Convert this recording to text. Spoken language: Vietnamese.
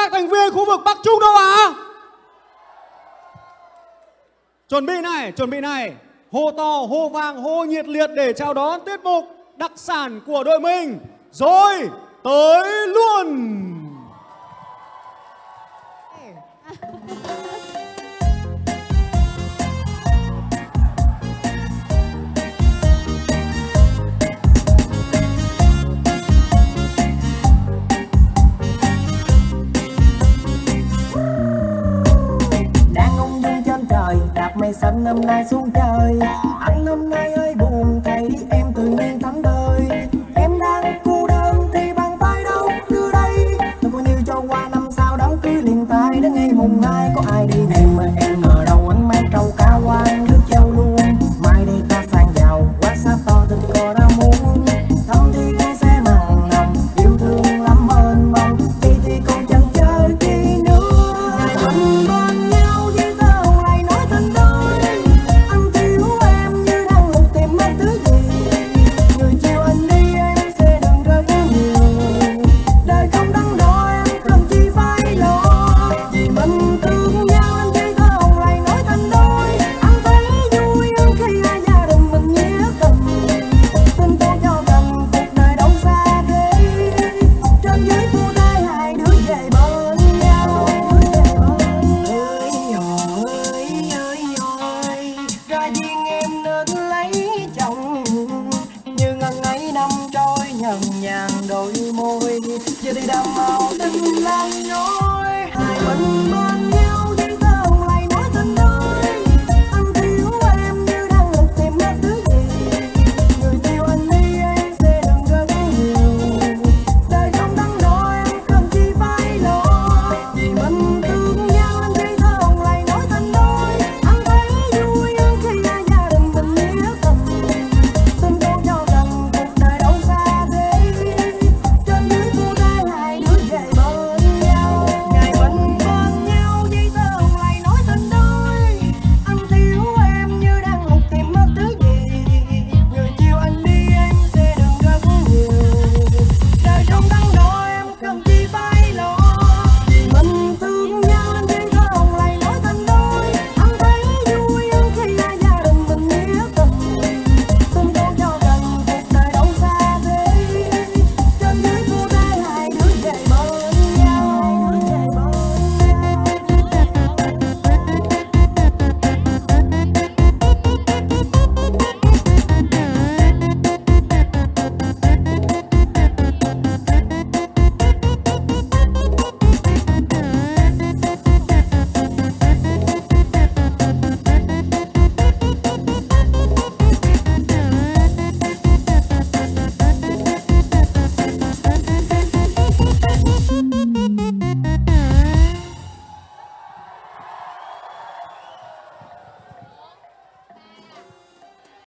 các thành viên khu vực Bắc Trung Đông Á. Chuẩn bị này. Hô to, hô vang, hô nhiệt liệt để chào đón tiết mục đặc sản của đội mình. Rồi, tới luôn. Mây xanh năm nay xuống trời, anh năm nay ơi buồn thấy em tự nhiên thánh đời. Em đang cô đơn thì bàn tay đâu đưa đây, tôi coi như cho qua năm sau đám cưới liền tay đến ngày mùng 2 có ai đi về.